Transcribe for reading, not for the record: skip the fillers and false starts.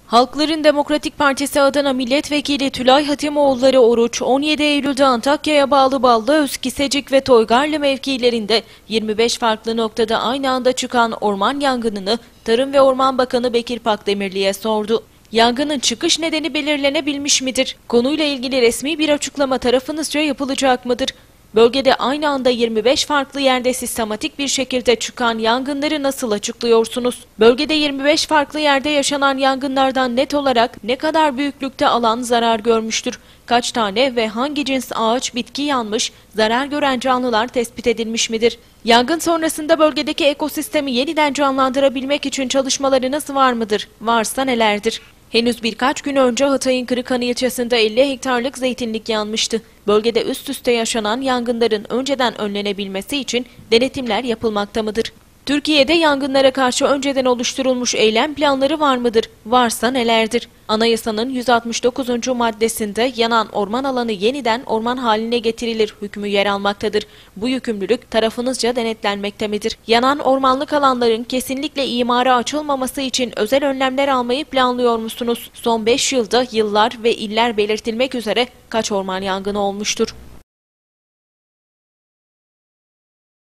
Halkların Demokratik Partisi Adana Milletvekili Tülay Hatimoğulları Oruç, 17 Eylül'de Antakya'ya bağlı Ballıöz, Kisecik ve Toygarlı mevkilerinde 25 farklı noktada aynı anda çıkan orman yangınını Tarım ve Orman Bakanı Bekir Pakdemirli'ye sordu. Yangının çıkış nedeni belirlenebilmiş midir? Konuyla ilgili resmi bir açıklama tarafınızca yapılacak mıdır? Bölgede aynı anda 25 farklı yerde sistematik bir şekilde çıkan yangınları nasıl açıklıyorsunuz? Bölgede 25 farklı yerde yaşanan yangınlardan net olarak ne kadar büyüklükte alan zarar görmüştür? Kaç tane ve hangi cins ağaç, bitki yanmış, zarar gören canlılar tespit edilmiş midir? Yangın sonrasında bölgedeki ekosistemi yeniden canlandırabilmek için çalışmalarınız var mıdır? Varsa nelerdir? Henüz birkaç gün önce Hatay'ın Kırıkhan ilçesinde 50 hektarlık zeytinlik yanmıştı. Bölgede üst üste yaşanan yangınların önceden önlenebilmesi için denetimler yapılmakta mıdır? Türkiye'de yangınlara karşı önceden oluşturulmuş eylem planları var mıdır? Varsa nelerdir? Anayasanın 169. maddesinde yanan orman alanı yeniden orman haline getirilir hükmü yer almaktadır. Bu yükümlülük tarafınızca denetlenmekte midir? Yanan ormanlık alanların kesinlikle imara açılmaması için özel önlemler almayı planlıyor musunuz? Son 5 yılda yıllar ve iller belirtilmek üzere kaç orman yangını olmuştur?